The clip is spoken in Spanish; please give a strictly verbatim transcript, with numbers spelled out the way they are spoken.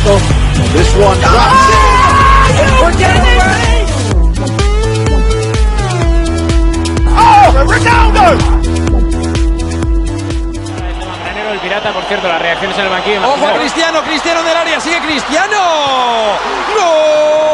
Ronaldo. This one drops it. Oh, Ronaldo! El pirata, por cierto, las reacciones en el banquillo. Ojo a Cristiano, Cristiano del área, sigue Cristiano. ¡Gol!